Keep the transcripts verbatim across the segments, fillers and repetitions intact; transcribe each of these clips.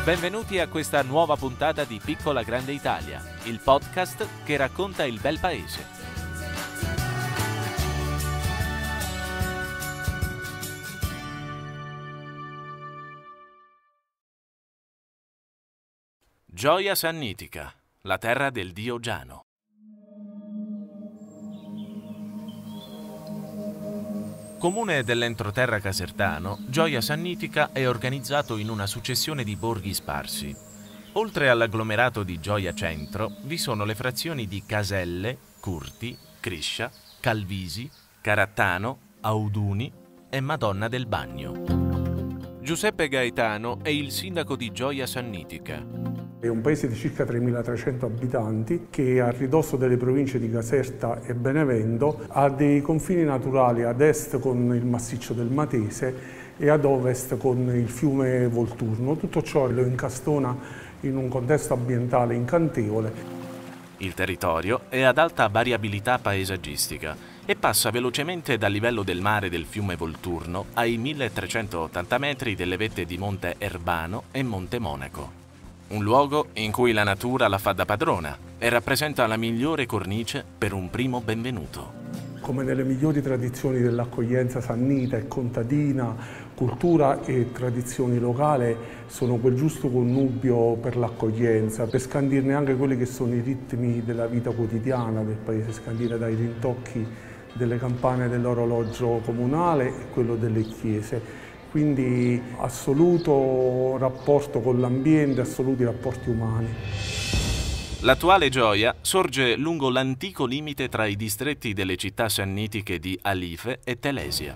Benvenuti a questa nuova puntata di Piccola Grande Italia, il podcast che racconta il bel paese. Gioia Sannitica, la terra del dio Giano. Comune dell'entroterra casertano, Gioia Sannitica è organizzato in una successione di borghi sparsi. Oltre all'agglomerato di Gioia Centro, vi sono le frazioni di Caselle, Curti, Criscia, Calvisi, Carattano, Auduni e Madonna del Bagno. Giuseppe Gaetano è il sindaco di Gioia Sannitica. È un paese di circa tremilatrecento abitanti che a ridosso delle province di Caserta e Benevento ha dei confini naturali ad est con il massiccio del Matese e ad ovest con il fiume Volturno. Tutto ciò lo incastona in un contesto ambientale incantevole. Il territorio è ad alta variabilità paesaggistica e passa velocemente dal livello del mare del fiume Volturno ai milletrecentottanta metri delle vette di Monte Erbano e Monte Monaco. Un luogo in cui la natura la fa da padrona e rappresenta la migliore cornice per un primo benvenuto. Come nelle migliori tradizioni dell'accoglienza sannita e contadina, cultura e tradizioni locali sono quel giusto connubio per l'accoglienza, per scandirne anche quelli che sono i ritmi della vita quotidiana del paese, scandire dai rintocchi delle campane dell'orologio comunale e quello delle chiese. Quindi assoluto rapporto con l'ambiente, assoluti rapporti umani. L'attuale Gioia sorge lungo l'antico limite tra i distretti delle città sannitiche di Alife e Telesia.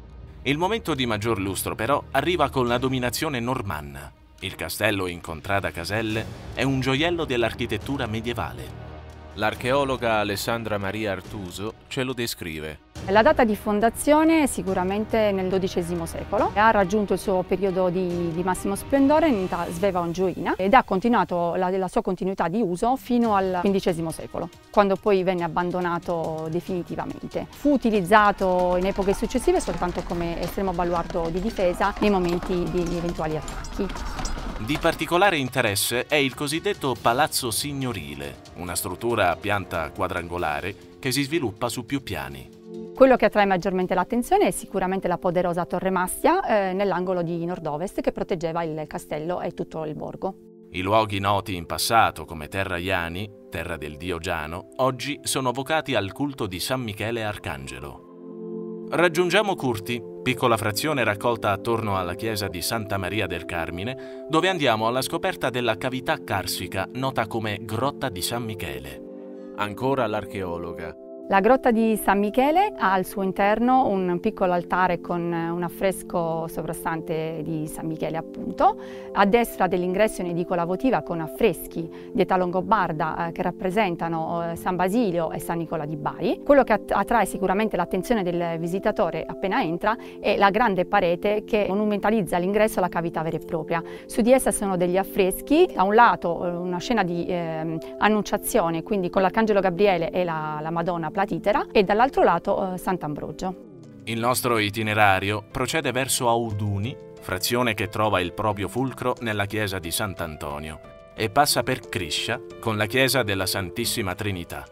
Il momento di maggior lustro però arriva con la dominazione normanna. Il castello in contrada Caselle è un gioiello dell'architettura medievale. L'archeologa Alessandra Maria Artuso ce lo descrive. La data di fondazione è sicuramente nel dodicesimo secolo, ha raggiunto il suo periodo di, di massimo splendore in età sveva-ongioina ed ha continuato la, la sua continuità di uso fino al quindicesimo secolo, quando poi venne abbandonato definitivamente. Fu utilizzato in epoche successive soltanto come estremo baluardo di difesa nei momenti di eventuali attacchi. Di particolare interesse è il cosiddetto Palazzo Signorile, una struttura a pianta quadrangolare che si sviluppa su più piani. Quello che attrae maggiormente l'attenzione è sicuramente la poderosa Torre Mastia eh, nell'angolo di nord-ovest che proteggeva il castello e tutto il borgo. I luoghi noti in passato come Terra Iani, terra del dio Giano, oggi sono vocati al culto di San Michele Arcangelo. Raggiungiamo Curti, piccola frazione raccolta attorno alla chiesa di Santa Maria del Carmine, dove andiamo alla scoperta della cavità carsica nota come Grotta di San Michele. Ancora l'archeologa. La grotta di San Michele ha al suo interno un piccolo altare con un affresco sovrastante di San Michele appunto. A destra dell'ingresso un'edicola votiva con affreschi di età longobarda eh, che rappresentano eh, San Basilio e San Nicola di Bari. Quello che attrae sicuramente l'attenzione del visitatore appena entra è la grande parete che monumentalizza all'ingresso la cavità vera e propria. Su di essa sono degli affreschi, da un lato una scena di eh, annunciazione, quindi con l'Arcangelo Gabriele e la, la Madonna Platitera, e dall'altro lato eh, Sant'Ambrogio. Il nostro itinerario procede verso Auduni, frazione che trova il proprio fulcro nella chiesa di Sant'Antonio, e passa per Criscia con la chiesa della Santissima Trinità.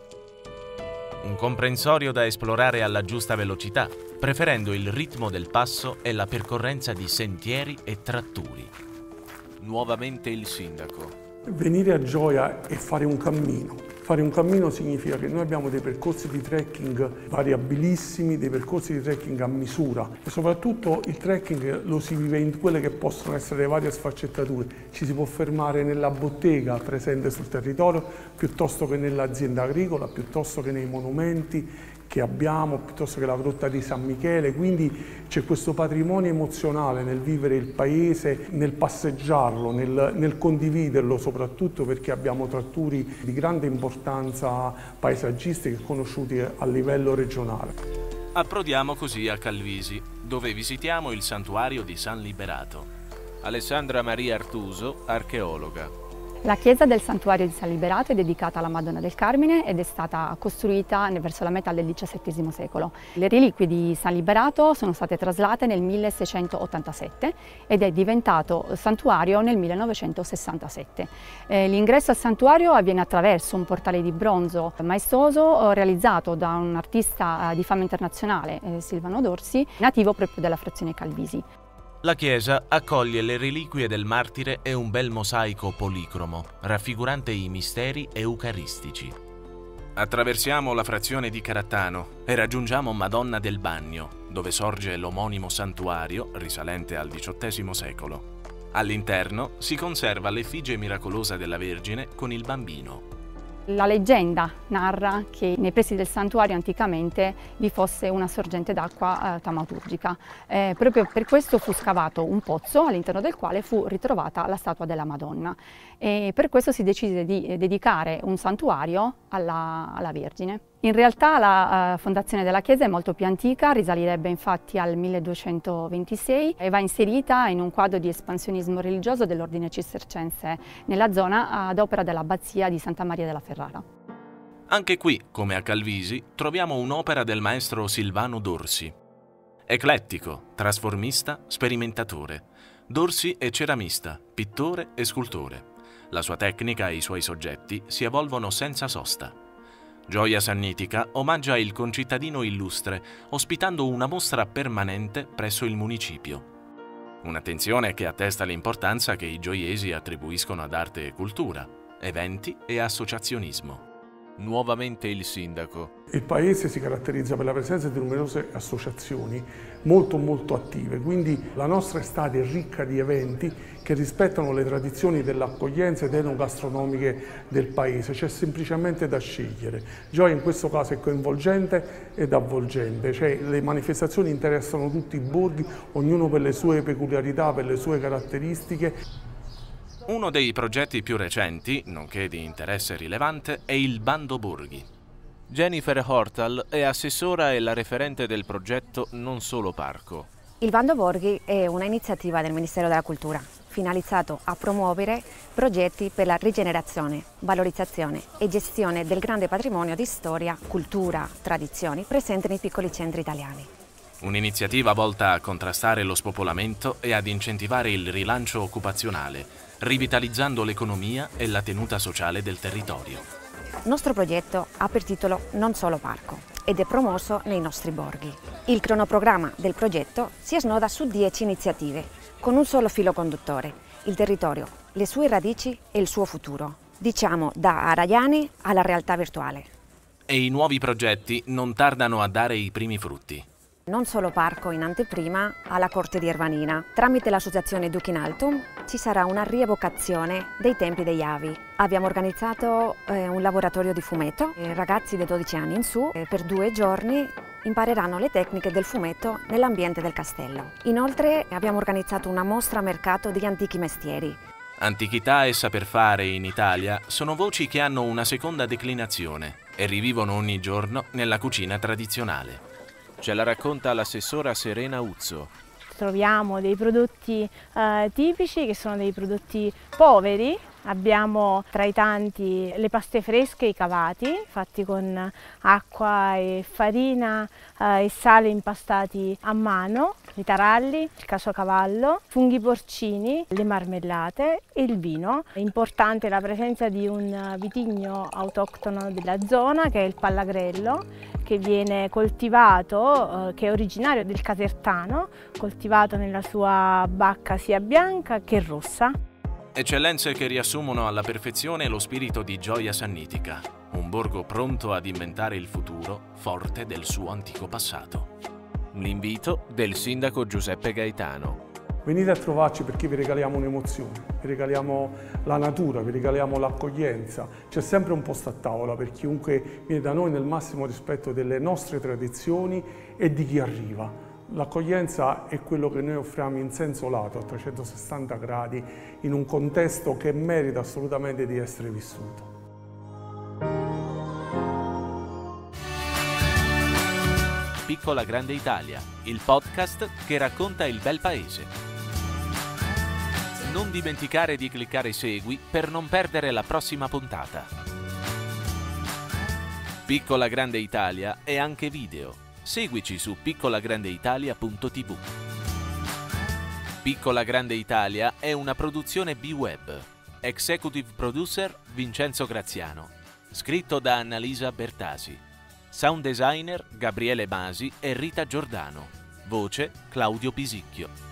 Un comprensorio da esplorare alla giusta velocità, preferendo il ritmo del passo e la percorrenza di sentieri e tratturi. Nuovamente il sindaco. Venire a Gioia e fare un cammino. Fare un cammino significa che noi abbiamo dei percorsi di trekking variabilissimi, dei percorsi di trekking a misura e soprattutto il trekking lo si vive in quelle che possono essere le varie sfaccettature. Ci si può fermare nella bottega presente sul territorio piuttosto che nell'azienda agricola, piuttosto che nei monumenti che abbiamo, piuttosto che la grotta di San Michele, quindi c'è questo patrimonio emozionale nel vivere il paese, nel passeggiarlo, nel, nel condividerlo, soprattutto perché abbiamo tratturi di grande importanza paesaggistica e conosciuti a livello regionale. Approdiamo così a Calvisi, dove visitiamo il santuario di San Liberato. Alessandra Maria Artuso, archeologa. La chiesa del Santuario di San Liberato è dedicata alla Madonna del Carmine ed è stata costruita verso la metà del diciassettesimo secolo. Le reliquie di San Liberato sono state traslate nel milleseicentottantasette ed è diventato santuario nel millenovecentosessantasette. Eh, l'ingresso al santuario avviene attraverso un portale di bronzo maestoso realizzato da un artista di fama internazionale, eh, Silvano Dorsi, nativo proprio della frazione Calvisi. La chiesa accoglie le reliquie del martire e un bel mosaico policromo, raffigurante i misteri eucaristici. Attraversiamo la frazione di Carattano e raggiungiamo Madonna del Bagno, dove sorge l'omonimo santuario risalente al diciottesimo secolo. All'interno si conserva l'effigie miracolosa della Vergine con il bambino. La leggenda narra che nei pressi del santuario anticamente vi fosse una sorgente d'acqua eh, taumaturgica. Eh, proprio per questo fu scavato un pozzo all'interno del quale fu ritrovata la statua della Madonna. E per questo si decise di dedicare un santuario alla, alla Vergine. In realtà la uh, fondazione della chiesa è molto più antica, risalirebbe infatti al milleduecentoventisei e va inserita in un quadro di espansionismo religioso dell'ordine cistercense nella zona ad opera dell'abbazia di Santa Maria della Ferrara. Anche qui, come a Calvisi, troviamo un'opera del maestro Silvano Dorsi. Eclettico, trasformista, sperimentatore. Dorsi è ceramista, pittore e scultore. La sua tecnica e i suoi soggetti si evolvono senza sosta. Gioia Sannitica omaggia il concittadino illustre, ospitando una mostra permanente presso il municipio. Un'attenzione che attesta l'importanza che i gioiesi attribuiscono ad arte e cultura, eventi e associazionismo. Nuovamente il sindaco. Il paese si caratterizza per la presenza di numerose associazioni molto molto attive, quindi la nostra estate è ricca di eventi che rispettano le tradizioni dell'accoglienza ed enogastronomiche del paese, c'è semplicemente da scegliere. Gioia in questo caso è coinvolgente ed avvolgente, cioè le manifestazioni interessano tutti i borghi, ognuno per le sue peculiarità, per le sue caratteristiche. Uno dei progetti più recenti, nonché di interesse rilevante, è il Bando Borghi. Jennifer Hortal è assessora e la referente del progetto Non Solo Parco. Il Bando Borghi è una iniziativa del Ministero della Cultura, finalizzato a promuovere progetti per la rigenerazione, valorizzazione e gestione del grande patrimonio di storia, cultura, tradizioni presente nei piccoli centri italiani. Un'iniziativa volta a contrastare lo spopolamento e ad incentivare il rilancio occupazionale, rivitalizzando l'economia e la tenuta sociale del territorio. Il nostro progetto ha per titolo Non Solo Parco ed è promosso nei nostri borghi. Il cronoprogramma del progetto si snoda su dieci iniziative, con un solo filo conduttore, il territorio, le sue radici e il suo futuro. Diciamo da Araiani alla realtà virtuale. E i nuovi progetti non tardano a dare i primi frutti. Non Solo Parco in anteprima alla Corte di Ervanina. Tramite l'associazione Duc in Altum ci sarà una rievocazione dei tempi degli avi. Abbiamo organizzato eh, un laboratorio di fumetto. I ragazzi dai dodici anni in su eh, per due giorni impareranno le tecniche del fumetto nell'ambiente del castello. Inoltre abbiamo organizzato una mostra mercato degli antichi mestieri. Antichità e saper fare in Italia sono voci che hanno una seconda declinazione e rivivono ogni giorno nella cucina tradizionale. Ce la racconta l'assessora Serena Uzzo. Troviamo dei prodotti eh, tipici che sono dei prodotti poveri. Abbiamo tra i tanti le paste fresche e i cavati, fatti con acqua e farina eh, e sale impastati a mano, i taralli, il casocavallo, funghi porcini, le marmellate e il vino. È importante la presenza di un vitigno autoctono della zona, che è il Pallagrello, che viene coltivato, eh, che è originario del Casertano, coltivato nella sua bacca sia bianca che rossa. Eccellenze che riassumono alla perfezione lo spirito di Gioia Sannitica, un borgo pronto ad inventare il futuro forte del suo antico passato. L'invito del sindaco Giuseppe Gaetano. Venite a trovarci perché vi regaliamo un'emozione, vi regaliamo la natura, vi regaliamo l'accoglienza. C'è sempre un posto a tavola per chiunque viene da noi nel massimo rispetto delle nostre tradizioni e di chi arriva. L'accoglienza è quello che noi offriamo in senso lato, a trecentosessanta gradi, in un contesto che merita assolutamente di essere vissuto. Piccola Grande Italia, il podcast che racconta il bel paese. Non Non dimenticare di cliccare segui per non perdere la prossima puntata. Piccola Grande Italia è anche video. Seguici su piccolagranditalia punto tivù. Piccola Grande Italia è una produzione B-Web. Executive Producer Vincenzo Graziano. Scritto da Annalisa Bertasi. Sound designer Gabriele Masi e Rita Giordano. Voce Claudio Pisicchio.